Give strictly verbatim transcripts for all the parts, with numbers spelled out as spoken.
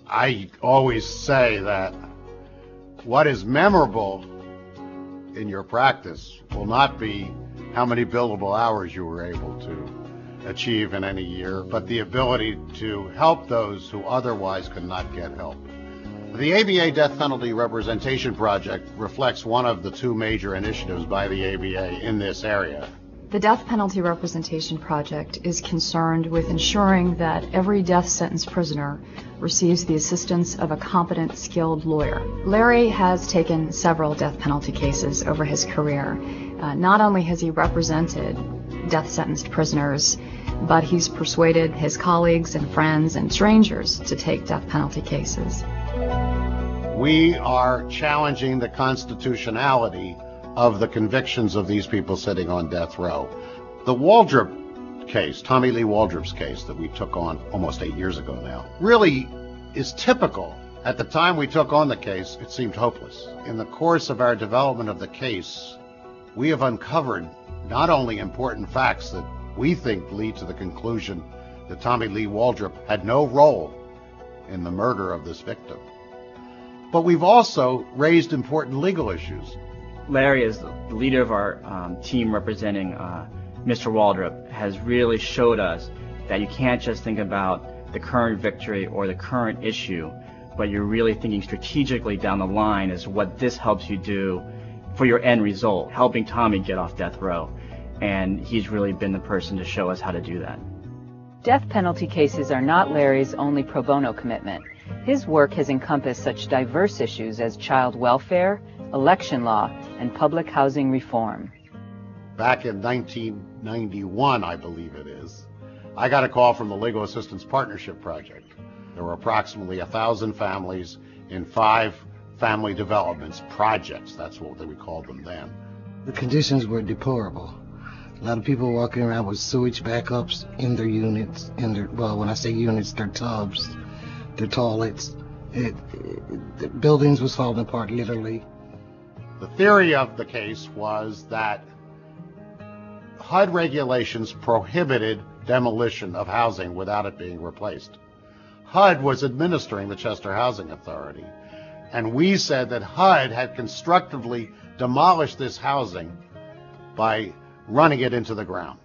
I always say that what is memorable in your practice will not be how many billable hours you were able to achieve in any year, but the ability to help those who otherwise could not get help. The A B A Death Penalty Representation Project reflects one of the two major initiatives by the A B A in this area. The Death Penalty Representation Project is concerned with ensuring that every death sentence prisoner receives the assistance of a competent, skilled lawyer. Larry has taken several death penalty cases over his career. Uh, not only has he represented death sentenced prisoners, but he's persuaded his colleagues and friends and strangers to take death penalty cases. We are challenging the constitutionality of the convictions of these people sitting on death row. The Waldrop case, Tommy Lee Waldrop's case that we took on almost eight years ago now, really is typical. At the time we took on the case, it seemed hopeless. In the course of our development of the case, we have uncovered not only important facts that we think lead to the conclusion that Tommy Lee Waldrop had no role in the murder of this victim, but we've also raised important legal issues. Larry, as the leader of our um, team representing uh, Mister Waldrop, has really showed us that you can't just think about the current victory or the current issue, but you're really thinking strategically down the line as what this helps you do for your end result, helping Tommy get off death row. And he's really been the person to show us how to do that. Death penalty cases are not Larry's only pro bono commitment. His work has encompassed such diverse issues as child welfare, election law, and public housing reform. Back in nineteen ninety-one, I believe it is, I got a call from the Legal Assistance Partnership Project. There were approximately a thousand families in five family developments projects. That's what we called them then. The conditions were deplorable. A lot of people walking around with sewage backups in their units, in their, well, when I say units, their tubs, their toilets. It, it, the buildings was falling apart, literally. The theory of the case was that H U D regulations prohibited demolition of housing without it being replaced. H U D was administering the Chester Housing Authority, and we said that H U D had constructively demolished this housing by running it into the ground.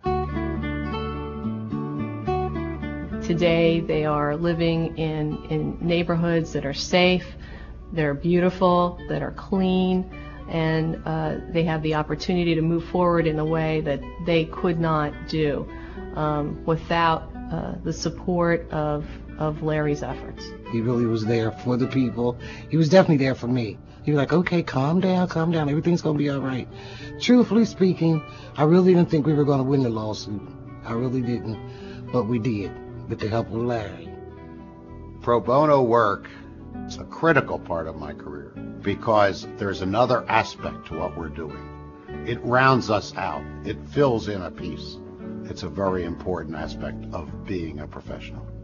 Today they are living in, in neighborhoods that are safe, they're beautiful, that are clean, and uh, they have the opportunity to move forward in a way that they could not do um, without uh, the support of, of Larry's efforts. He really was there for the people. He was definitely there for me. He was like, okay, calm down, calm down, everything's going to be all right. Truthfully speaking, I really didn't think we were going to win the lawsuit. I really didn't, but we did, with the help of Larry. Pro bono work is a critical part of my career because there's another aspect to what we're doing. It rounds us out. It fills in a piece. It's a very important aspect of being a professional.